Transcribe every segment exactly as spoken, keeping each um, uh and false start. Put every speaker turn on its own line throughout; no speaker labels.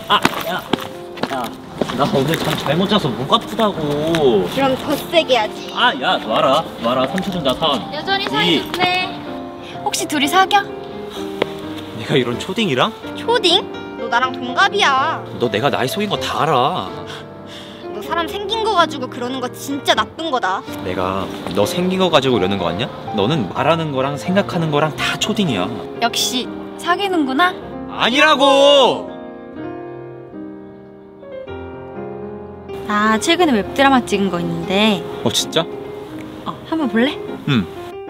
아, 야, 야, 나 오늘 잠 잘못 자서 목 아프다고.
그럼 더 세게 해야지.
아, 야, 놔라, 놔라. 삼 초 전자 삼.
여전히 사이 좋네. 혹시 둘이 사겨?
내가 이런 초딩이랑?
초딩? 너 나랑 동갑이야.
너 내가 나이 속인 거 다 알아.
너 사람 생긴 거 가지고 그러는 거 진짜 나쁜 거다.
내가 너 생긴 거 가지고 이러는 거 같냐? 너는 말하는 거랑 생각하는 거랑 다 초딩이야.
역시 사귀는구나.
아니라고!
나 최근에 웹드라마 찍은 거 있는데
어, 진짜?
어, 한번 볼래?
응.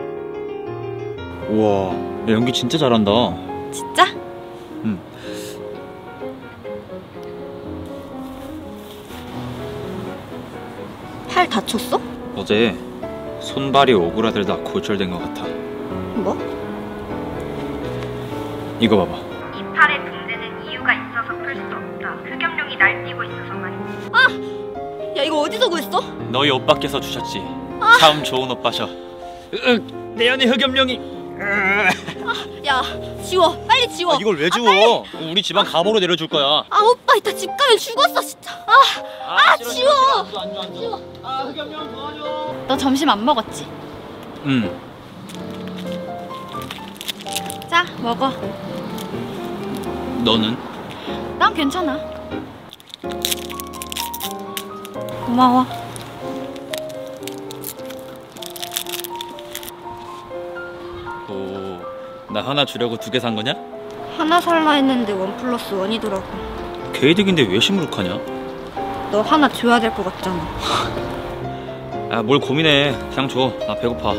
우와, 야, 연기 진짜 잘한다.
진짜?
응.
팔 다쳤어?
어제 손발이 오그라들다 골절된 것 같아.
뭐?
이거 봐봐.
이 팔의 붕대는 이유가 있어서 풀 수 없다. 흑염룡이 날뛰고 있어서 말이야. 아! 야, 이거 어디서 구했어?
너희 오빠께서 주셨지. 참 좋은 오빠셔. 으, 내 안에 흑염룡이.
야, 지워. 빨리 지워.
아, 이걸 왜 지워? 우리 집안 감옥으로 내려줄 거야.
아, 오빠 이따 집 가면 죽었어, 진짜. 아, 아,
싫어,
지워.
싫어, 싫어. 안 줘, 안 줘, 안 줘. 아, 흑염룡 도와줘.
너 점심 안 먹었지?
응.
자, 먹어.
너는?
난 괜찮아. 고마워.
오, 나 하나 주려고 두 개 산 거냐?
하나 살라 했는데 원 플러스 원이더라고.
개이득인데 왜 시무룩하냐?
너 하나 줘야 될 것 같잖아.
아, 뭘 고민해. 그냥 줘. 나 배고파.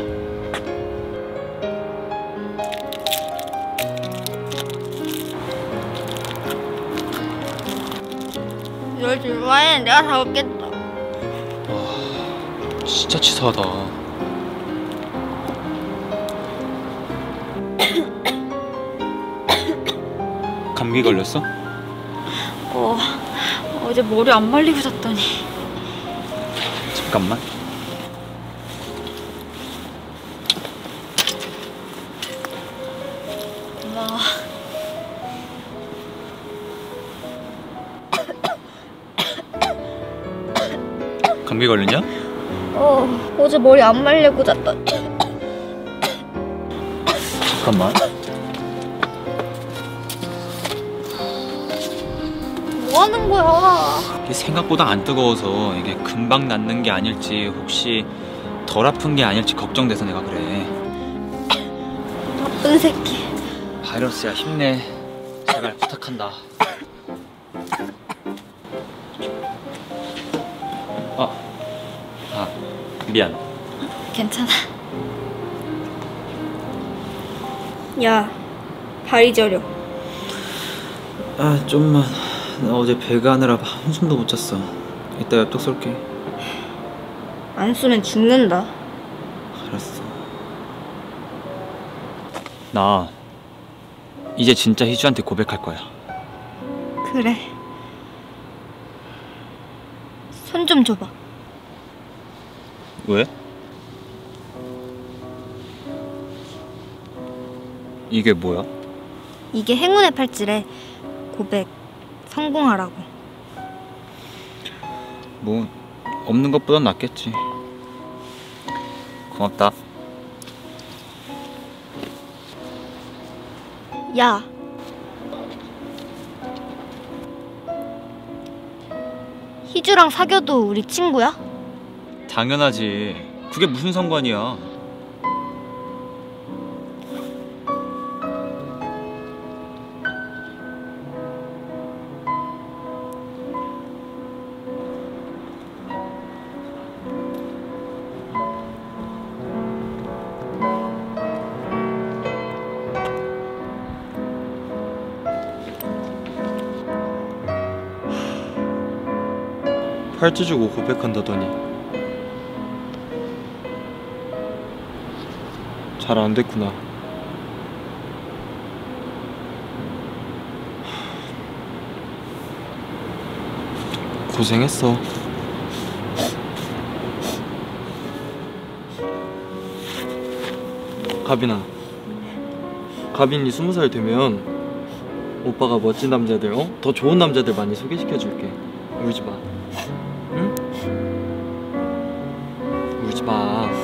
널 좋아해. 내가 사올겠다.
아, 진짜 치사하다. 감기 걸렸어?
어, 어제 머리 안 말리고 잤더니.
잠깐만.
고마워.
감기 걸렸냐?
어, 어제 머리 안 말리고 잤더니.
잠깐만.
뭐 하는 거야?
이게 생각보다 안 뜨거워서 이게 금방 낫는 게 아닐지, 혹시 덜 아픈 게 아닐지 걱정돼서 내가 그래.
나쁜 새끼.
바이러스야, 힘내. 제발 부탁한다. 아, 아, 미안.
괜찮아.
야, 발이 저려.
아, 좀만. 나 어제 배가 하느라 한숨도 못 잤어. 이따 엽떡 쏠게.
안 쏘면 죽는다.
알았어. 나 이제 진짜 희주한테 고백할 거야.
그래. 손 좀 줘봐.
왜? 이게 뭐야?
이게 행운의 팔찌래. 고백 성공하라고.
뭐 없는 것보단 낫겠지. 고맙다.
야, 희주랑 사귀어도 우리 친구야?
당연하지. 그게 무슨 상관이야. 팔찌 주고 고백한다더니 잘 안 됐구나. 고생했어. 가빈아, 가빈이 스무 살 되면
오빠가 멋진 남자들, 어? 더 좋은 남자들 많이 소개시켜줄게. 울지 마. 응? 울지 마.